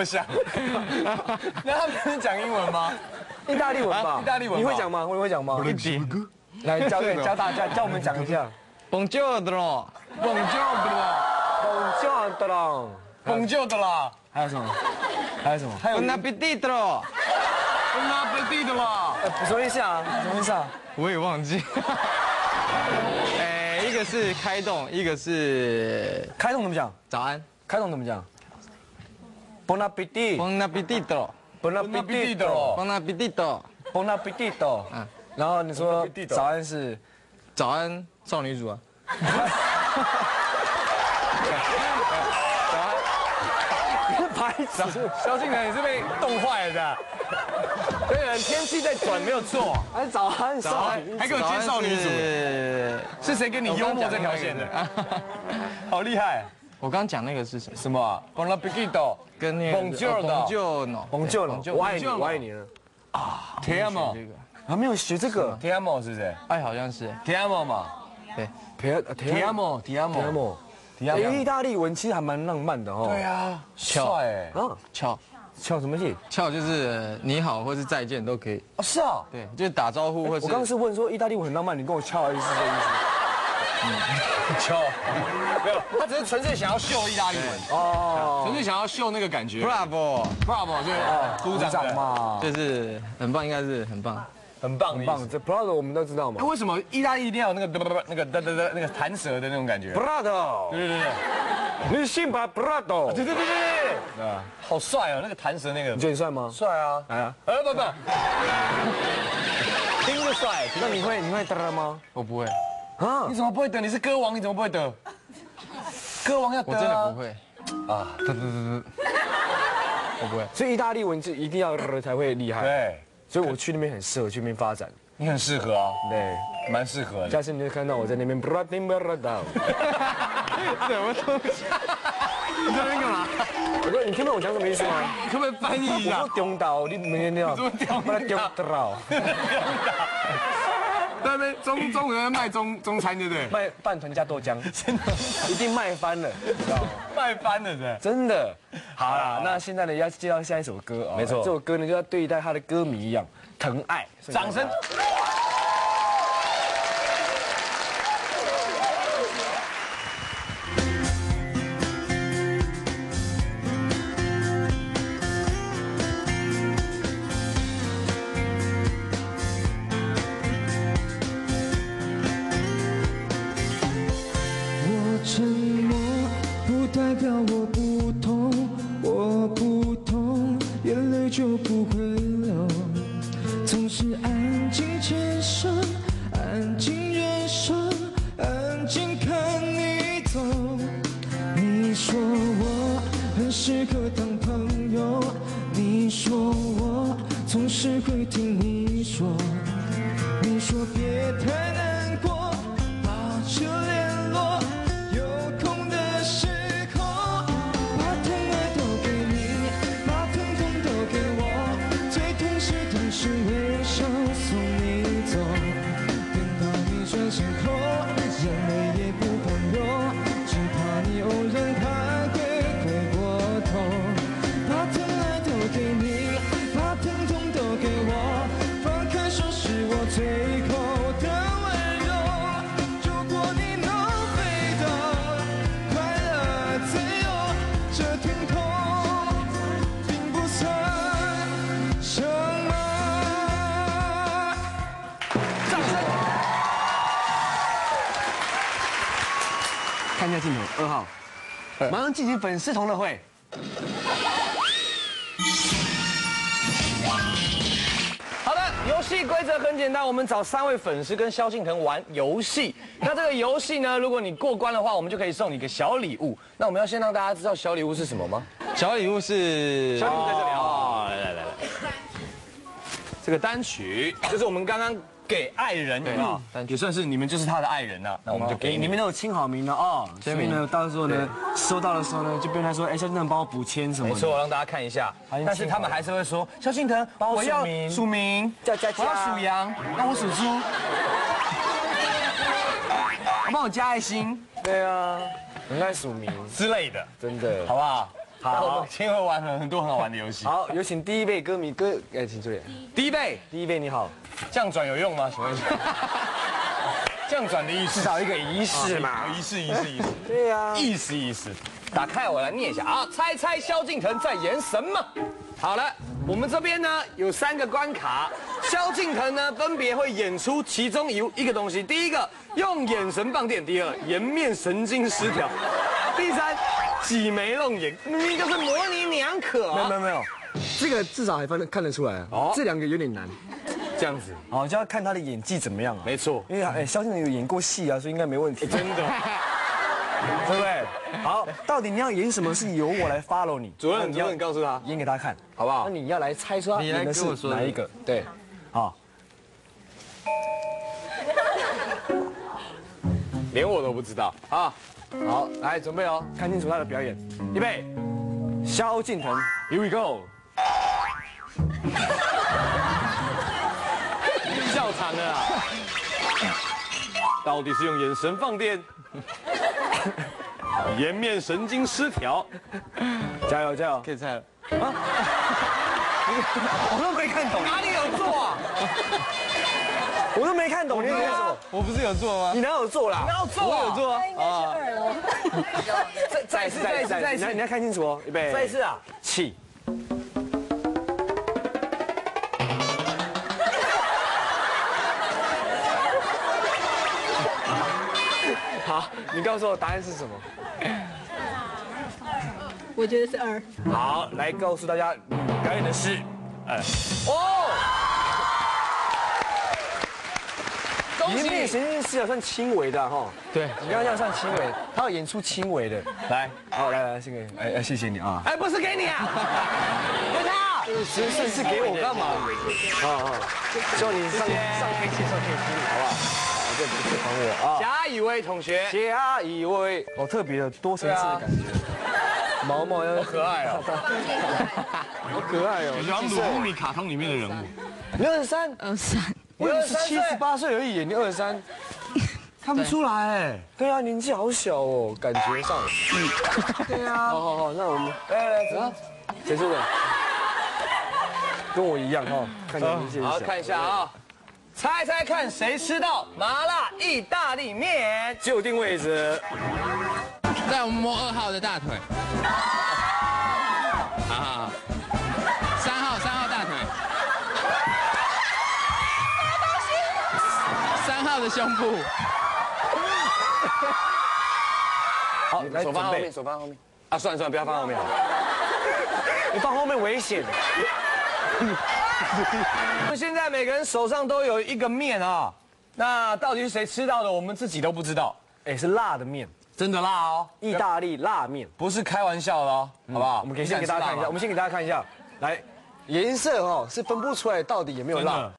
么像。那他们是讲英文吗？ 意大利文吧？ 意大利文你会讲吗？我会讲吗？ 一点。 来教大家，教我们讲一下。 Buongiorno， Bonjour 的啦。 还有什么？还有什么？还有 Buon appetito， 什么意思啊？什么意思啊？ 我也忘记。一个是开动，一个是开动怎么讲？ 早安。 开动怎么讲 ？Buon appetito。 Buon appetito， Buon appetito。 Buon appetito， Buon appetito。嗯。然后你说早安是早安少女组啊。 白痴，萧敬腾，你是被冻坏了的。对人天气在转没有错。还早安少女， 还给我接少女组，是谁跟你幽默这条线的？好厉害！ 我刚刚讲那个是什么？ 什么 ？Buon appetito， 跟那个 Bonjour， 我爱你，我爱你了。 啊 ，Te amo， 还没有学这个 Te amo 是谁哎，好像是。 ？Te amo 嘛？ 对 ，Te amo。意大利文其实还蛮浪漫的哦。 对啊，帅哎。 啊， 翘什么意？ 翘就是你好或是再见都可以。 哦，是啊。 对，就是打招呼或是。 我刚刚是问说意大利文很浪漫，你跟我翘的意思是这意思？ 翘，没有，他只是纯粹想要秀意大利文哦，纯粹想要秀那个感觉。 Bravo， 就是鼓掌嘛， 就是很棒，应该是很棒。 很棒， 很棒。这 Bravo 我们都知道嘛。 为什么意大利一定要有那个弹舌的那种感觉 ？Bravo， 对， 你信吧 Bravo， 对，好帅哦，那个弹舌那个。 你觉得你帅吗？ 帅啊！ 来啊！ 不， 听着帅。那你会得吗？ 我不会。 啊？ 你怎么不会得？你是歌王，你怎么不会得？歌王要得啊！ 我真的不会。 啊， 我不会。 所以意大利文就一定要才会厉害。 对。 所以我去那边很适合去那边发展。 你很适合啊， 对， 蛮适合的。 下次你就看到我在那边 Brado。 什么东西？ 你在那边干嘛？ 我说你听懂我讲什么意思吗？ 你可不可以翻译一下？ 我说中岛，你没听到？ 怎么中岛？ 在那边中午在卖中餐，对不对？ 卖饭团加豆浆，真的一定卖翻了，知道吗？ 卖翻了是？ 真的。好啦，那现在呢要介绍下一首歌啊， 没错， 这首歌呢就要对待他的歌迷一样，疼爱， 掌声。 沉默不代表我不痛，我不痛，眼泪就不会流。总是安静牵手，安静忍受，安静看你走。你说我很适合当朋友，你说我总是会听你说，你说别太难过，保持联络。是微笑送你走，等到你转身后，眼泪也不敢流，只怕你偶然还会回过头。把疼爱都给你，把疼痛都给我，放开手是我最后的温柔。如果你能飞到快乐自由这天空，并不算什么。 看一下镜头，2号，马上进行粉丝同乐会。好的，游戏规则很简单，我们找3位粉丝跟萧敬腾玩游戏。那这个游戏呢，如果你过关的话，我们就可以送你一个小礼物。那我们要先让大家知道小礼物是什么吗？ 小礼物是小礼物在这里啊！来，这个单曲就是我们刚刚。给爱人啊，也算是你们就是他的爱人呐。那我们就给你们都有签好名了哦。所以呢，到时候呢，收到的时候呢，就不用他说，哎，萧敬腾帮我补签什么。没错，让大家看一下。但是他们还是会说，萧敬腾帮我署名，加，我要属羊，那我属猪，帮我加爱心。对啊，很爱署名之类的， 真的， 好不好？ 那我们今天会玩很多很好玩的游戏。 好，有请第一位歌迷哥，哎，请出演。 第一杯， 第一位你好， 这样转有用吗？请问一下，这样转的意思至少一个仪式嘛。 仪式。 对呀， 意思。打开我来念一下啊，猜猜萧敬腾在演什么？好了，我们这边呢有3个关卡，萧敬腾呢分别会演出其中一个东西。第一个用眼神放电，第二颜面神经失调，第三挤眉弄眼，明明就是模棱两可啊。 没有，这个至少还看得出来哦。这2个有点难， 这样子， 哦，就要看他的演技怎么样啊。 没错， 因为萧敬腾有演过戏啊，所以应该没问题。 真的。 对不对？好，到底你要演什么是由我来 follow 你。 主任告诉他， 演给他看， 好不好？ 那你要来猜出他演的是哪一个？对，好， 连我都不知道啊。 好，来准备哦，看清楚他的表演，预备，萧敬腾 ，Here we go。 笑场了啊！到底是用眼神放电，颜面神经失调？ 加油加油！ 可以猜了。 我都没看懂， 哪里有做啊？ 我都没看懂，你在说什么？ 我不是有做吗？ 你哪有做啦？ 哪有做？ 我有做啊。 再一次， 你要看清楚哦，预备， 再一次啊！ 起。好，你告诉我答案是什么？ 我觉得是2。 好，来告诉大家，表演的是哦， 颜面神经失调算轻微的哈。 对， 你刚刚这样算轻微，他要演出轻微的。 来， 好，来，这个，谢谢你啊。 哎，不是给你啊，给他。 是给我干嘛？希望你上 K 线上可以听，好不好？这不是还我啊。 甲乙薇同学， 甲乙薇，哦，特别的多层次的感觉。毛毛要好可爱哦， 好可爱哦， 像鲁布米卡通里面的人物。 你23，我以为是78岁而已，你23，看不出来哎。对啊，年纪好小哦，感觉上。对啊。好，那我们来，结束了。跟我一样哈，看起来年纪很小。 好，看一下啊，猜猜看谁吃到麻辣意大利面？ 就定位置。 在我们摸2号的大腿。好，3号大腿。3号的胸部。 好，来手放后面，手放后面。啊，算了，不要放后面了。 你放后面危险。 我们现在每个人手上都有一个面啊，那到底是谁吃到的，我们自己都不知道。 哎，是辣的面， 真的辣哦， 意大利辣面， 不是开玩笑的哦，好不好？ 我们先给大家看一下，来，颜色是分不出来到底有没有辣。